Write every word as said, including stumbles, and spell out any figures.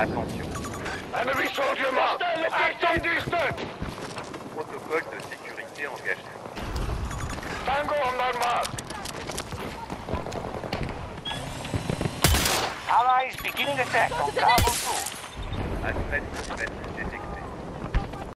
Attention. Enemy soldier marked. Active distance. Protocole de sécurité engagé. Tango on my mark. Allies beginning attack on Bravo two. Adresse, adresse,